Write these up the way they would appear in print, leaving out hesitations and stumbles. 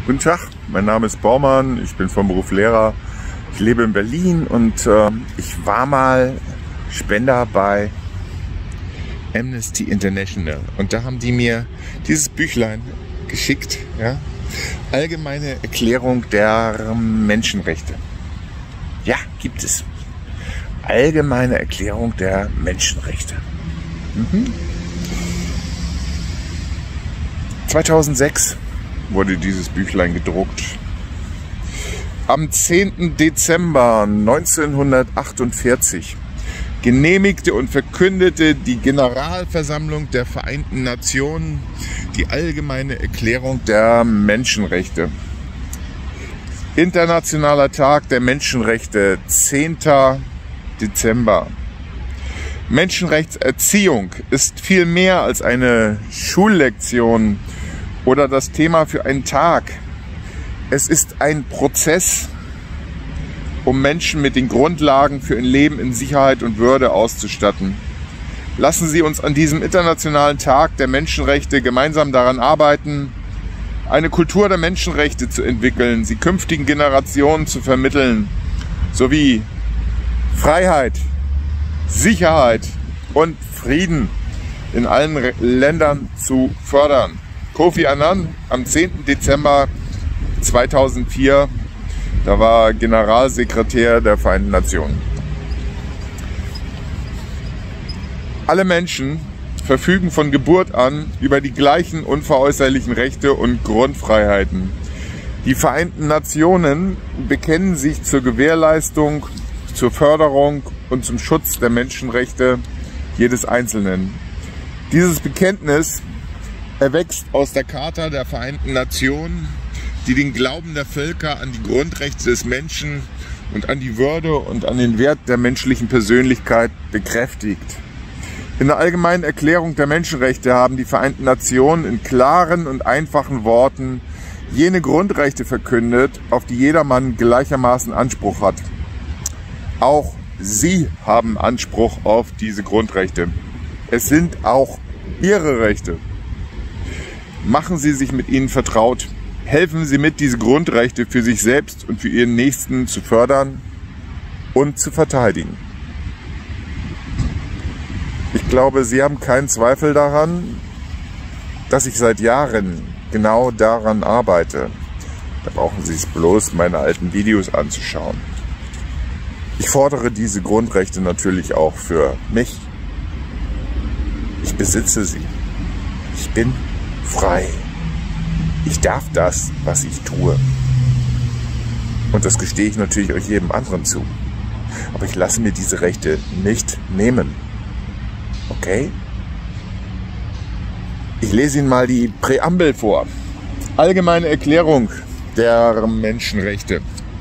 Guten Tag, mein Name ist Baumann, ich bin vom Beruf Lehrer. Ich lebe in Berlin und ich war mal Spender bei Amnesty International. Und da haben die mir dieses Büchlein geschickt, ja? Allgemeine Erklärung der Menschenrechte. Ja, gibt es. Allgemeine Erklärung der Menschenrechte. 2006 wurde dieses Büchlein gedruckt. Am 10. Dezember 1948 genehmigte und verkündete die Generalversammlung der Vereinten Nationen die Allgemeine Erklärung der Menschenrechte. Internationaler Tag der Menschenrechte, 10. Dezember. Menschenrechtserziehung ist viel mehr als eine Schullektion oder das Thema für einen Tag. Es ist ein Prozess, um Menschen mit den Grundlagen für ein Leben in Sicherheit und Würde auszustatten. Lassen Sie uns an diesem Internationalen Tag der Menschenrechte gemeinsam daran arbeiten, eine Kultur der Menschenrechte zu entwickeln, sie künftigen Generationen zu vermitteln, sowie Freiheit, Sicherheit und Frieden in allen Ländern zu fördern. Kofi Annan am 10. Dezember 2004, da war Generalsekretär der Vereinten Nationen. Alle Menschen verfügen von Geburt an über die gleichen unveräußerlichen Rechte und Grundfreiheiten. Die Vereinten Nationen bekennen sich zur Gewährleistung, zur Förderung und zum Schutz der Menschenrechte jedes Einzelnen. Dieses Bekenntnis erwächst aus der Charta der Vereinten Nationen, die den Glauben der Völker an die Grundrechte des Menschen und an die Würde und an den Wert der menschlichen Persönlichkeit bekräftigt. In der Allgemeinen Erklärung der Menschenrechte haben die Vereinten Nationen in klaren und einfachen Worten jene Grundrechte verkündet, auf die jedermann gleichermaßen Anspruch hat. Auch Sie haben Anspruch auf diese Grundrechte. Es sind auch Ihre Rechte. Machen Sie sich mit ihnen vertraut. Helfen Sie mit, diese Grundrechte für sich selbst und für Ihren Nächsten zu fördern und zu verteidigen. Ich glaube, Sie haben keinen Zweifel daran, dass ich seit Jahren genau daran arbeite. Da brauchen Sie es bloß, meine alten Videos anzuschauen. Ich fordere diese Grundrechte natürlich auch für mich. Ich besitze sie. Ich bin frei. Ich darf das, was ich tue. Und das gestehe ich natürlich euch jedem anderen zu. Aber ich lasse mir diese Rechte nicht nehmen. Okay? Ich lese Ihnen mal die Präambel vor. Allgemeine Erklärung der Menschenrechte.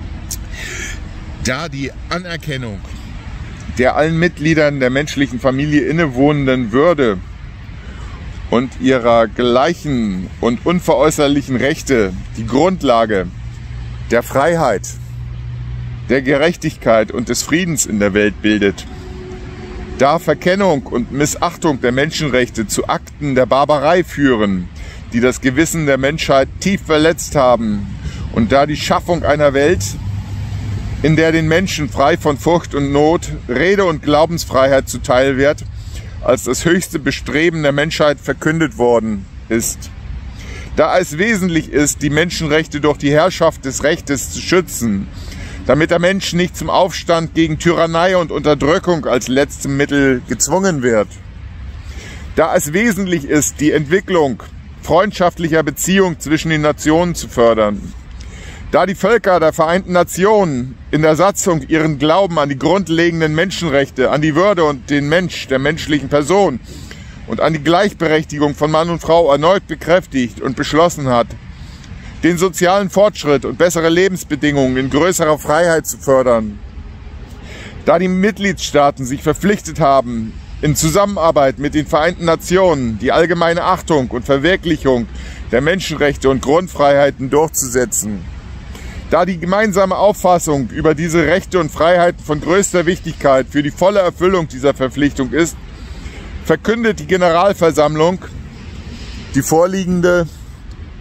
Da die Anerkennung der allen Mitgliedern der menschlichen Familie innewohnenden Würde und ihrer gleichen und unveräußerlichen Rechte die Grundlage der Freiheit, der Gerechtigkeit und des Friedens in der Welt bildet. Da Verkennung und Missachtung der Menschenrechte zu Akten der Barbarei führen, die das Gewissen der Menschheit tief verletzt haben, und da die Schaffung einer Welt, in der den Menschen frei von Furcht und Not, Rede- und Glaubensfreiheit zuteil wird, als das höchste Bestreben der Menschheit verkündet worden ist. Da es wesentlich ist, die Menschenrechte durch die Herrschaft des Rechtes zu schützen, damit der Mensch nicht zum Aufstand gegen Tyrannei und Unterdrückung als letztem Mittel gezwungen wird. Da es wesentlich ist, die Entwicklung freundschaftlicher Beziehungen zwischen den Nationen zu fördern. Da die Völker der Vereinten Nationen in der Satzung ihren Glauben an die grundlegenden Menschenrechte, an die Würde und den Mensch der menschlichen Person und an die Gleichberechtigung von Mann und Frau erneut bekräftigt und beschlossen hat, den sozialen Fortschritt und bessere Lebensbedingungen in größerer Freiheit zu fördern. Da die Mitgliedstaaten sich verpflichtet haben, in Zusammenarbeit mit den Vereinten Nationen die allgemeine Achtung und Verwirklichung der Menschenrechte und Grundfreiheiten durchzusetzen. Da die gemeinsame Auffassung über diese Rechte und Freiheiten von größter Wichtigkeit für die volle Erfüllung dieser Verpflichtung ist, verkündet die Generalversammlung die vorliegende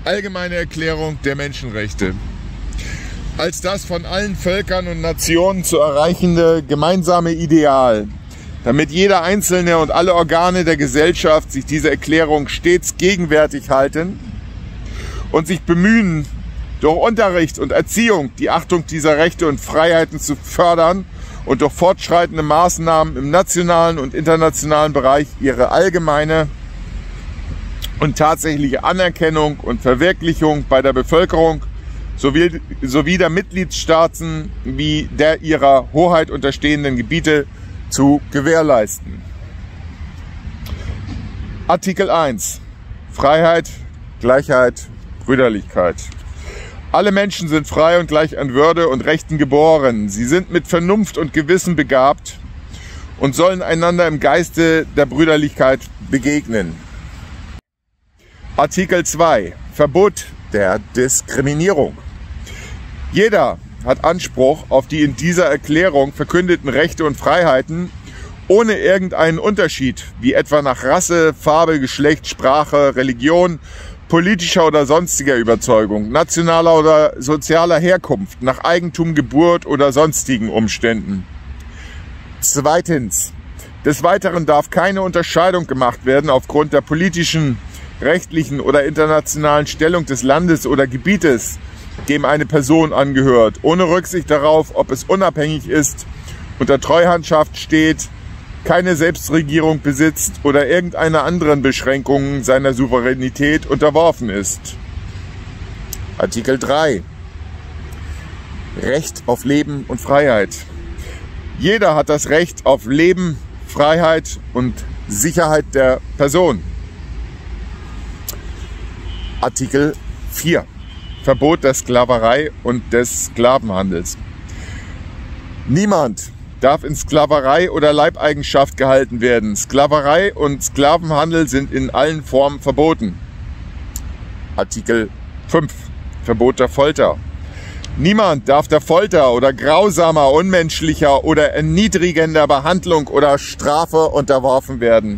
Allgemeine Erklärung der Menschenrechte. Als das von allen Völkern und Nationen zu erreichende gemeinsame Ideal, damit jeder Einzelne und alle Organe der Gesellschaft sich diese Erklärung stets gegenwärtig halten und sich bemühen, durch Unterricht und Erziehung die Achtung dieser Rechte und Freiheiten zu fördern und durch fortschreitende Maßnahmen im nationalen und internationalen Bereich ihre allgemeine und tatsächliche Anerkennung und Verwirklichung bei der Bevölkerung sowie der Mitgliedstaaten wie der ihrer Hoheit unterstehenden Gebiete zu gewährleisten. Artikel 1. Freiheit, Gleichheit, Brüderlichkeit. Alle Menschen sind frei und gleich an Würde und Rechten geboren. Sie sind mit Vernunft und Gewissen begabt und sollen einander im Geiste der Brüderlichkeit begegnen. Artikel 2. Verbot der Diskriminierung. Jeder hat Anspruch auf die in dieser Erklärung verkündeten Rechte und Freiheiten ohne irgendeinen Unterschied, wie etwa nach Rasse, Farbe, Geschlecht, Sprache, Religion, politischer oder sonstiger Überzeugung, nationaler oder sozialer Herkunft, nach Eigentum, Geburt oder sonstigen Umständen. Zweitens. Des Weiteren darf keine Unterscheidung gemacht werden aufgrund der politischen, rechtlichen oder internationalen Stellung des Landes oder Gebietes, dem eine Person angehört, ohne Rücksicht darauf, ob es unabhängig ist, unter Treuhandschaft steht, keine Selbstregierung besitzt oder irgendeiner anderen Beschränkung seiner Souveränität unterworfen ist. Artikel 3. Recht auf Leben und Freiheit. Jeder hat das Recht auf Leben, Freiheit und Sicherheit der Person. Artikel 4. Verbot der Sklaverei und des Sklavenhandels. Niemand darf in Sklaverei oder Leibeigenschaft gehalten werden. Sklaverei und Sklavenhandel sind in allen Formen verboten. Artikel 5. Verbot der Folter. Niemand darf der Folter oder grausamer, unmenschlicher oder erniedrigender Behandlung oder Strafe unterworfen werden.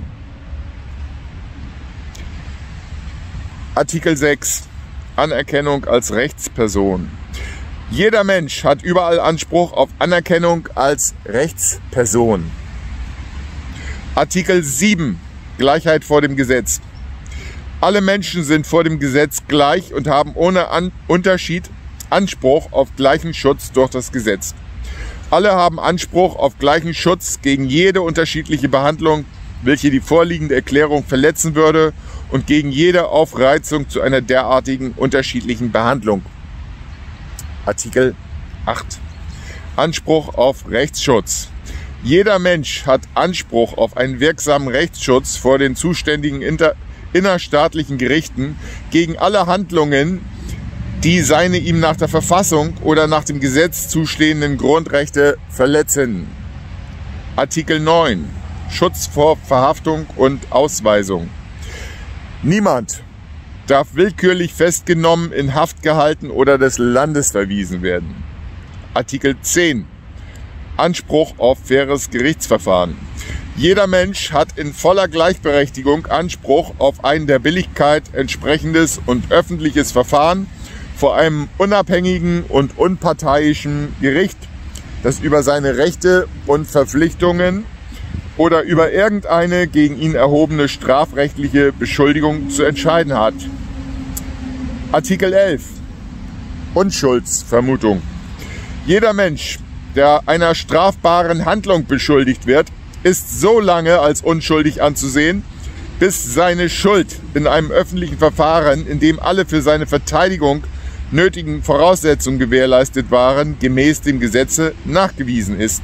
Artikel 6. Anerkennung als Rechtsperson. Jeder Mensch hat überall Anspruch auf Anerkennung als Rechtsperson. Artikel 7. Gleichheit vor dem Gesetz. Alle Menschen sind vor dem Gesetz gleich und haben ohne Unterschied Anspruch auf gleichen Schutz durch das Gesetz. Alle haben Anspruch auf gleichen Schutz gegen jede unterschiedliche Behandlung, welche die vorliegende Erklärung verletzen würde, und gegen jede Aufreizung zu einer derartigen unterschiedlichen Behandlung. Artikel 8. Anspruch auf Rechtsschutz. Jeder Mensch hat Anspruch auf einen wirksamen Rechtsschutz vor den zuständigen innerstaatlichen Gerichten gegen alle Handlungen, die seine ihm nach der Verfassung oder nach dem Gesetz zustehenden Grundrechte verletzen. Artikel 9. Schutz vor Verhaftung und Ausweisung. Niemand darf willkürlich festgenommen, in Haft gehalten oder des Landes verwiesen werden. Artikel 10. Anspruch auf faires Gerichtsverfahren. Jeder Mensch hat in voller Gleichberechtigung Anspruch auf ein der Billigkeit entsprechendes und öffentliches Verfahren vor einem unabhängigen und unparteiischen Gericht, das über seine Rechte und Verpflichtungen oder über irgendeine gegen ihn erhobene strafrechtliche Beschuldigung zu entscheiden hat. Artikel 11. Unschuldsvermutung. Jeder Mensch, der einer strafbaren Handlung beschuldigt wird, ist so lange als unschuldig anzusehen, bis seine Schuld in einem öffentlichen Verfahren, in dem alle für seine Verteidigung nötigen Voraussetzungen gewährleistet waren, gemäß dem Gesetze nachgewiesen ist.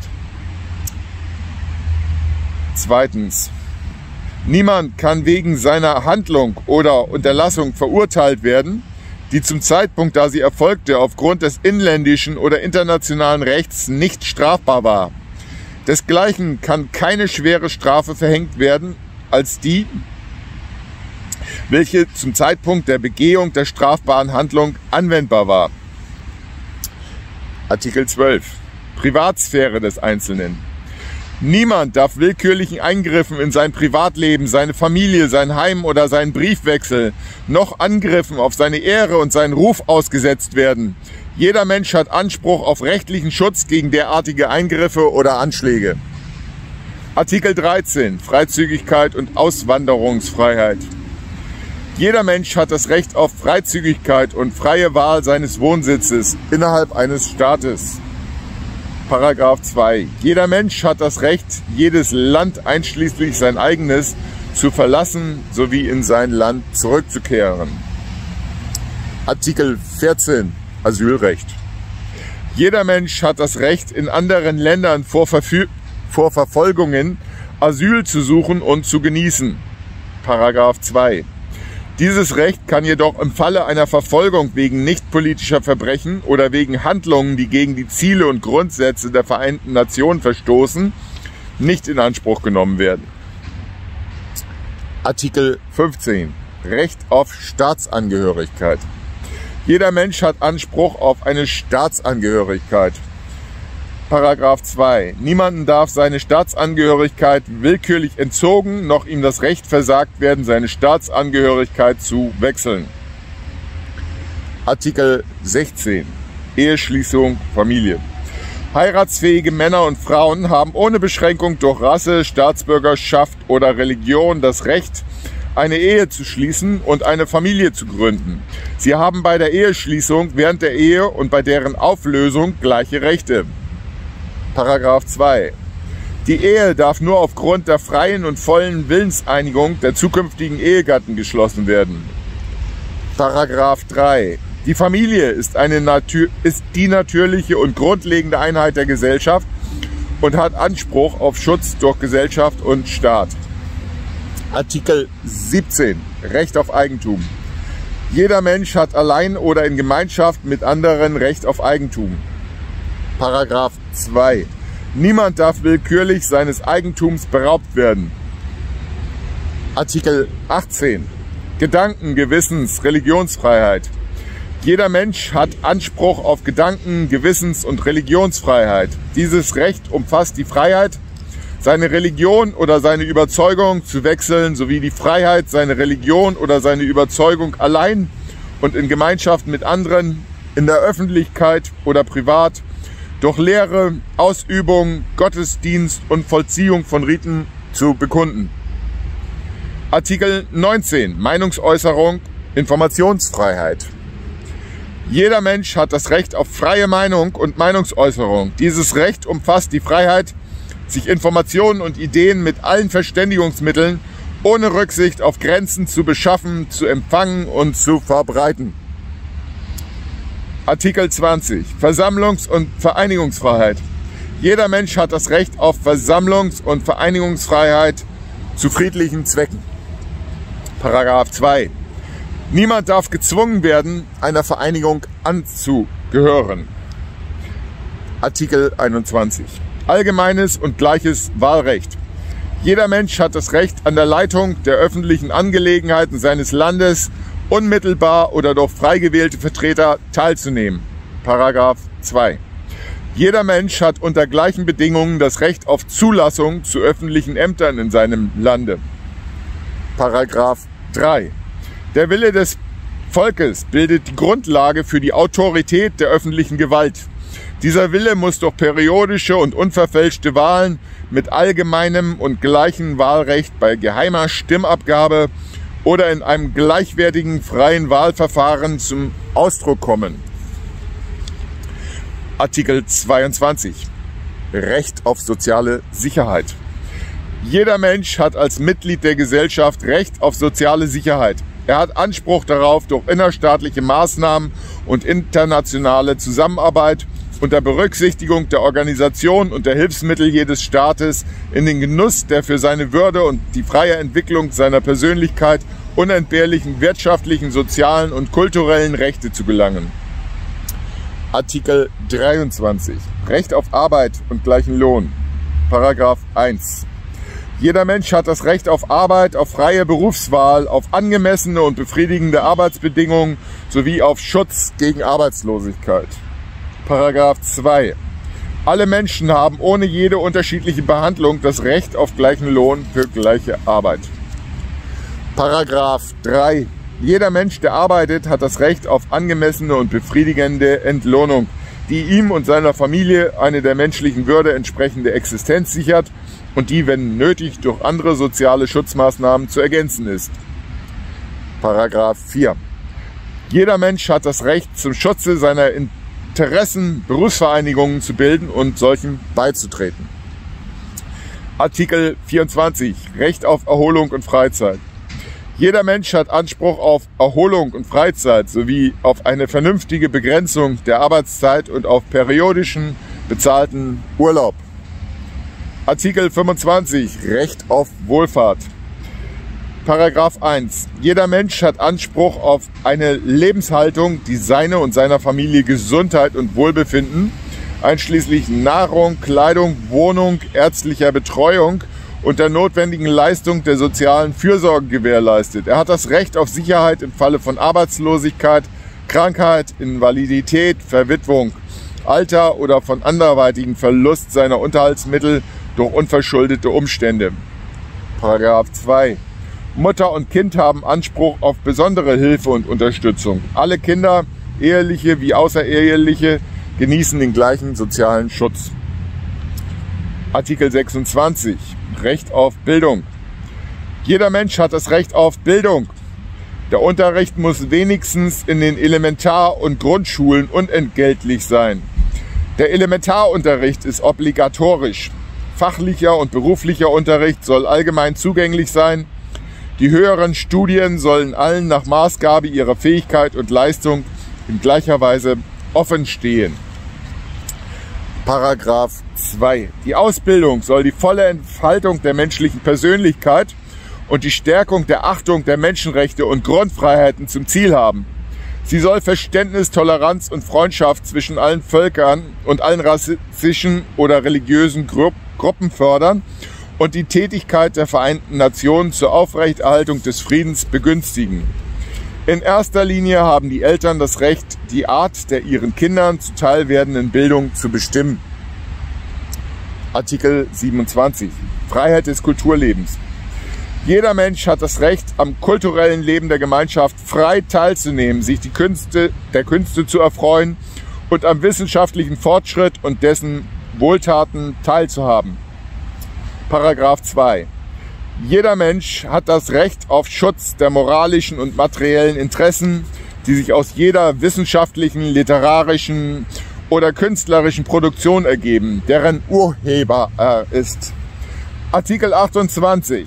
Zweitens. Niemand kann wegen seiner Handlung oder Unterlassung verurteilt werden, die zum Zeitpunkt, da sie erfolgte, aufgrund des inländischen oder internationalen Rechts nicht strafbar war. Desgleichen kann keine schwere Strafe verhängt werden als die, welche zum Zeitpunkt der Begehung der strafbaren Handlung anwendbar war. Artikel 12. Privatsphäre des Einzelnen. Niemand darf willkürlichen Eingriffen in sein Privatleben, seine Familie, sein Heim oder seinen Briefwechsel, noch Angriffen auf seine Ehre und seinen Ruf ausgesetzt werden. Jeder Mensch hat Anspruch auf rechtlichen Schutz gegen derartige Eingriffe oder Anschläge. Artikel 13. Freizügigkeit und Auswanderungsfreiheit. Jeder Mensch hat das Recht auf Freizügigkeit und freie Wahl seines Wohnsitzes innerhalb eines Staates. Paragraph 2. Jeder Mensch hat das Recht, jedes Land einschließlich sein eigenes zu verlassen sowie in sein Land zurückzukehren. Artikel 14. Asylrecht. Jeder Mensch hat das Recht, in anderen Ländern vor Verfolgungen Asyl zu suchen und zu genießen. Paragraph 2. Dieses Recht kann jedoch im Falle einer Verfolgung wegen nichtpolitischer Verbrechen oder wegen Handlungen, die gegen die Ziele und Grundsätze der Vereinten Nationen verstoßen, nicht in Anspruch genommen werden. Artikel 15. Recht auf Staatsangehörigkeit. Jeder Mensch hat Anspruch auf eine Staatsangehörigkeit. Paragraph 2. Niemandem darf seine Staatsangehörigkeit willkürlich entzogen, noch ihm das Recht versagt werden, seine Staatsangehörigkeit zu wechseln. Artikel 16. Eheschließung, Familie. Heiratsfähige Männer und Frauen haben ohne Beschränkung durch Rasse, Staatsbürgerschaft oder Religion das Recht, eine Ehe zu schließen und eine Familie zu gründen. Sie haben bei der Eheschließung, während der Ehe und bei deren Auflösung gleiche Rechte. Paragraph 2. Die Ehe darf nur aufgrund der freien und vollen Willenseinigung der zukünftigen Ehegatten geschlossen werden. Paragraph 3. Die Familie ist die natürliche und grundlegende Einheit der Gesellschaft und hat Anspruch auf Schutz durch Gesellschaft und Staat. Artikel 17. Recht auf Eigentum. Jeder Mensch hat allein oder in Gemeinschaft mit anderen Recht auf Eigentum. Paragraph 2. Niemand darf willkürlich seines Eigentums beraubt werden. Artikel 18. Gedanken-, Gewissens-, Religionsfreiheit. Jeder Mensch hat Anspruch auf Gedanken-, Gewissens- und Religionsfreiheit. Dieses Recht umfasst die Freiheit, seine Religion oder seine Überzeugung zu wechseln, sowie die Freiheit, seine Religion oder seine Überzeugung allein und in Gemeinschaft mit anderen, in der Öffentlichkeit oder privat, durch Lehre, Ausübung, Gottesdienst und Vollziehung von Riten zu bekunden. Artikel 19. Meinungsäußerung, Informationsfreiheit. Jeder Mensch hat das Recht auf freie Meinung und Meinungsäußerung. Dieses Recht umfasst die Freiheit, sich Informationen und Ideen mit allen Verständigungsmitteln ohne Rücksicht auf Grenzen zu beschaffen, zu empfangen und zu verbreiten. Artikel 20. Versammlungs- und Vereinigungsfreiheit. Jeder Mensch hat das Recht auf Versammlungs- und Vereinigungsfreiheit zu friedlichen Zwecken. Paragraph 2. Niemand darf gezwungen werden, einer Vereinigung anzugehören. Artikel 21. Allgemeines und gleiches Wahlrecht. Jeder Mensch hat das Recht, an der Leitung der öffentlichen Angelegenheiten seines Landes unmittelbar oder durch frei gewählte Vertreter teilzunehmen. Paragraph 2. Jeder Mensch hat unter gleichen Bedingungen das Recht auf Zulassung zu öffentlichen Ämtern in seinem Lande. Paragraph 3. Der Wille des Volkes bildet die Grundlage für die Autorität der öffentlichen Gewalt. Dieser Wille muss durch periodische und unverfälschte Wahlen mit allgemeinem und gleichem Wahlrecht bei geheimer Stimmabgabe oder in einem gleichwertigen freien Wahlverfahren zum Ausdruck kommen. Artikel 22. Recht auf soziale Sicherheit. Jeder Mensch hat als Mitglied der Gesellschaft Recht auf soziale Sicherheit. Er hat Anspruch darauf, durch innerstaatliche Maßnahmen und internationale Zusammenarbeit unter Berücksichtigung der Organisation und der Hilfsmittel jedes Staates in den Genuss der für seine Würde und die freie Entwicklung seiner Persönlichkeit unentbehrlichen wirtschaftlichen, sozialen und kulturellen Rechte zu gelangen. Artikel 23. Recht auf Arbeit und gleichen Lohn. Paragraph 1. Jeder Mensch hat das Recht auf Arbeit, auf freie Berufswahl, auf angemessene und befriedigende Arbeitsbedingungen sowie auf Schutz gegen Arbeitslosigkeit. Paragraph 2. Alle Menschen haben ohne jede unterschiedliche Behandlung das Recht auf gleichen Lohn für gleiche Arbeit. Paragraph 3. Jeder Mensch, der arbeitet, hat das Recht auf angemessene und befriedigende Entlohnung, die ihm und seiner Familie eine der menschlichen Würde entsprechende Existenz sichert und die, wenn nötig, durch andere soziale Schutzmaßnahmen zu ergänzen ist. Paragraph 4. Jeder Mensch hat das Recht, zum Schutze seiner Interessen Berufsvereinigungen zu bilden und solchen beizutreten. Artikel 24. Recht auf Erholung und Freizeit. Jeder Mensch hat Anspruch auf Erholung und Freizeit sowie auf eine vernünftige Begrenzung der Arbeitszeit und auf periodischen bezahlten Urlaub. Artikel 25. Recht auf Wohlfahrt. Paragraph 1. Jeder Mensch hat Anspruch auf eine Lebenshaltung, die seine und seiner Familie Gesundheit und Wohlbefinden, einschließlich Nahrung, Kleidung, Wohnung, ärztlicher Betreuung und der notwendigen Leistung der sozialen Fürsorge gewährleistet. Er hat das Recht auf Sicherheit im Falle von Arbeitslosigkeit, Krankheit, Invalidität, Verwitwung, Alter oder von anderweitigem Verlust seiner Unterhaltsmittel durch unverschuldete Umstände. Paragraph 2. Mutter und Kind haben Anspruch auf besondere Hilfe und Unterstützung. Alle Kinder, eheliche wie außereheliche, genießen den gleichen sozialen Schutz. Artikel 26. Recht auf Bildung. Jeder Mensch hat das Recht auf Bildung. Der Unterricht muss wenigstens in den Elementar- und Grundschulen unentgeltlich sein. Der Elementarunterricht ist obligatorisch. Fachlicher und beruflicher Unterricht soll allgemein zugänglich sein. Die höheren Studien sollen allen nach Maßgabe ihrer Fähigkeit und Leistung in gleicher Weise offen stehen. Paragraph 2. Die Ausbildung soll die volle Entfaltung der menschlichen Persönlichkeit und die Stärkung der Achtung der Menschenrechte und Grundfreiheiten zum Ziel haben. Sie soll Verständnis, Toleranz und Freundschaft zwischen allen Völkern und allen rassischen oder religiösen Gruppen fördern und die Tätigkeit der Vereinten Nationen zur Aufrechterhaltung des Friedens begünstigen. In erster Linie haben die Eltern das Recht, die Art der ihren Kindern zuteil werdenden Bildung zu bestimmen. Artikel 27. Freiheit des Kulturlebens. Jeder Mensch hat das Recht, am kulturellen Leben der Gemeinschaft frei teilzunehmen, sich der Künste zu erfreuen und am wissenschaftlichen Fortschritt und dessen Wohltaten teilzuhaben. Paragraph 2. Jeder Mensch hat das Recht auf Schutz der moralischen und materiellen Interessen, die sich aus jeder wissenschaftlichen, literarischen oder künstlerischen Produktion ergeben, deren Urheber er ist. Artikel 28.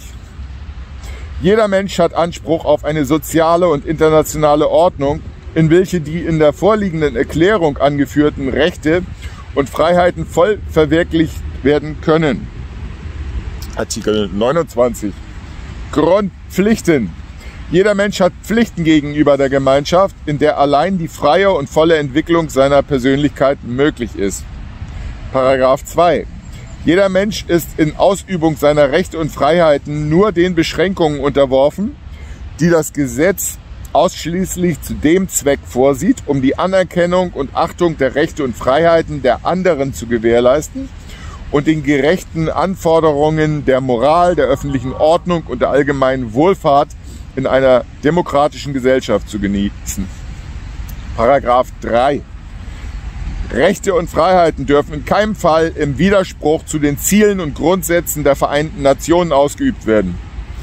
Jeder Mensch hat Anspruch auf eine soziale und internationale Ordnung, in welche die in der vorliegenden Erklärung angeführten Rechte und Freiheiten voll verwirklicht werden können. Artikel 29. Grundpflichten. Jeder Mensch hat Pflichten gegenüber der Gemeinschaft, in der allein die freie und volle Entwicklung seiner Persönlichkeit möglich ist. Paragraph 2. Jeder Mensch ist in Ausübung seiner Rechte und Freiheiten nur den Beschränkungen unterworfen, die das Gesetz ausschließlich zu dem Zweck vorsieht, um die Anerkennung und Achtung der Rechte und Freiheiten der anderen zu gewährleisten und den gerechten Anforderungen der Moral, der öffentlichen Ordnung und der allgemeinen Wohlfahrt in einer demokratischen Gesellschaft zu genießen. Paragraph 3. Rechte und Freiheiten dürfen in keinem Fall im Widerspruch zu den Zielen und Grundsätzen der Vereinten Nationen ausgeübt werden.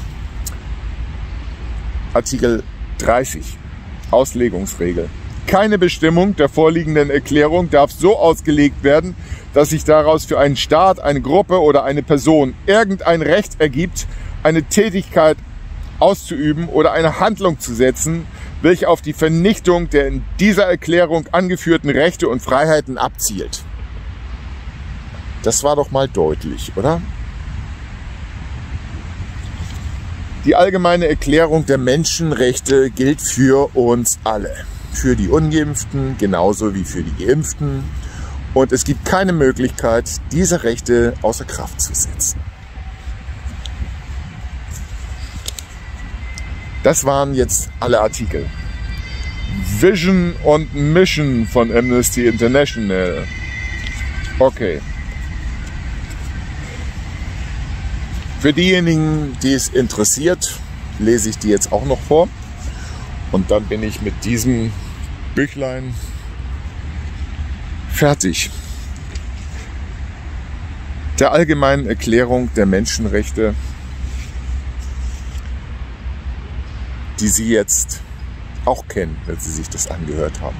Artikel 30. Auslegungsregel. Keine Bestimmung der vorliegenden Erklärung darf so ausgelegt werden, dass sich daraus für einen Staat, eine Gruppe oder eine Person irgendein Recht ergibt, eine Tätigkeit auszuüben oder eine Handlung zu setzen, welche auf die Vernichtung der in dieser Erklärung angeführten Rechte und Freiheiten abzielt. Das war doch mal deutlich, oder? Die allgemeine Erklärung der Menschenrechte gilt für uns alle. Für die Ungeimpften genauso wie für die Geimpften. Und es gibt keine Möglichkeit, diese Rechte außer Kraft zu setzen. Das waren jetzt alle Artikel. Vision und Mission von Amnesty International. Okay. Für diejenigen, die es interessiert, lese ich die jetzt auch noch vor. Und dann bin ich mit diesem Büchlein fertig. Der allgemeinen Erklärung der Menschenrechte, die Sie jetzt auch kennen, wenn Sie sich das angehört haben.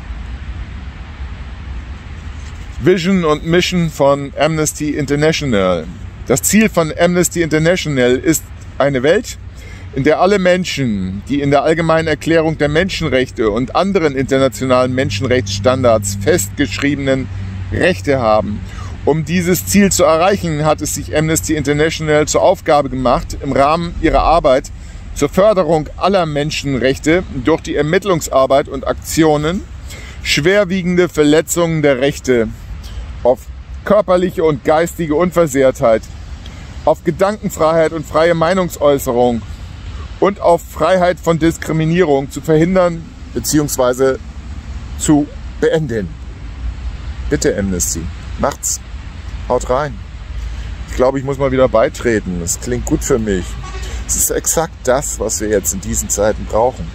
Vision und Mission von Amnesty International. Das Ziel von Amnesty International ist eine Welt, in der alle Menschen, die in der allgemeinen Erklärung der Menschenrechte und anderen internationalen Menschenrechtsstandards festgeschriebenen Rechte haben. Um dieses Ziel zu erreichen, hat es sich Amnesty International zur Aufgabe gemacht, im Rahmen ihrer Arbeit zur Förderung aller Menschenrechte durch die Ermittlungsarbeit und Aktionen schwerwiegende Verletzungen der Rechte auf körperliche und geistige Unversehrtheit, auf Gedankenfreiheit und freie Meinungsäußerung und auf Freiheit von Diskriminierung zu verhindern bzw. zu beenden. Bitte Amnesty, macht's. Haut rein. Ich glaube, ich muss mal wieder beitreten. Das klingt gut für mich. Es ist exakt das, was wir jetzt in diesen Zeiten brauchen.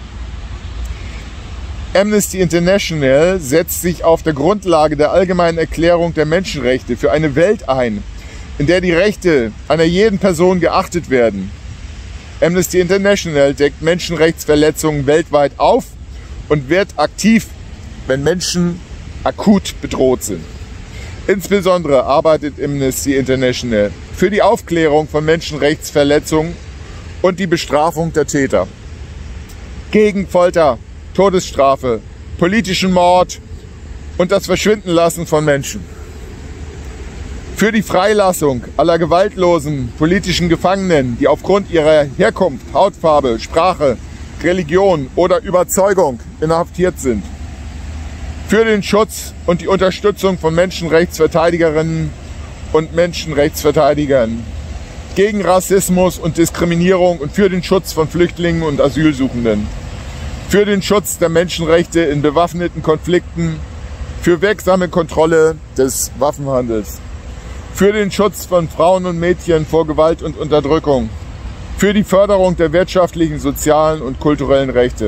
Amnesty International setzt sich auf der Grundlage der allgemeinen Erklärung der Menschenrechte für eine Welt ein, in der die Rechte einer jeden Person geachtet werden. Amnesty International deckt Menschenrechtsverletzungen weltweit auf und wird aktiv, wenn Menschen akut bedroht sind. Insbesondere arbeitet Amnesty International für die Aufklärung von Menschenrechtsverletzungen und die Bestrafung der Täter, gegen Folter, Todesstrafe, politischen Mord und das Verschwindenlassen von Menschen. Für die Freilassung aller gewaltlosen politischen Gefangenen, die aufgrund ihrer Herkunft, Hautfarbe, Sprache, Religion oder Überzeugung inhaftiert sind. Für den Schutz und die Unterstützung von Menschenrechtsverteidigerinnen und Menschenrechtsverteidigern, gegen Rassismus und Diskriminierung und für den Schutz von Flüchtlingen und Asylsuchenden. Für den Schutz der Menschenrechte in bewaffneten Konflikten, für wirksame Kontrolle des Waffenhandels, für den Schutz von Frauen und Mädchen vor Gewalt und Unterdrückung, für die Förderung der wirtschaftlichen, sozialen und kulturellen Rechte.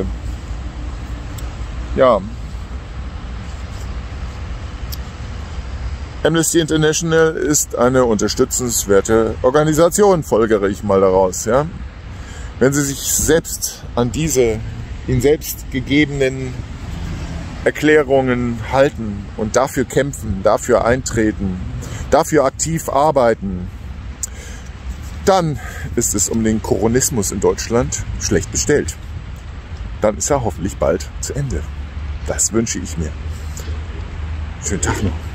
Ja. Amnesty International ist eine unterstützenswerte Organisation, folgere ich mal daraus. Ja? Wenn Sie sich selbst an diese ihnen selbst gegebenen Erklärungen halten und dafür kämpfen, dafür eintreten, dafür aktiv arbeiten, dann ist es um den Koronismus in Deutschland schlecht bestellt. Dann ist er hoffentlich bald zu Ende. Das wünsche ich mir. Schönen Tag noch.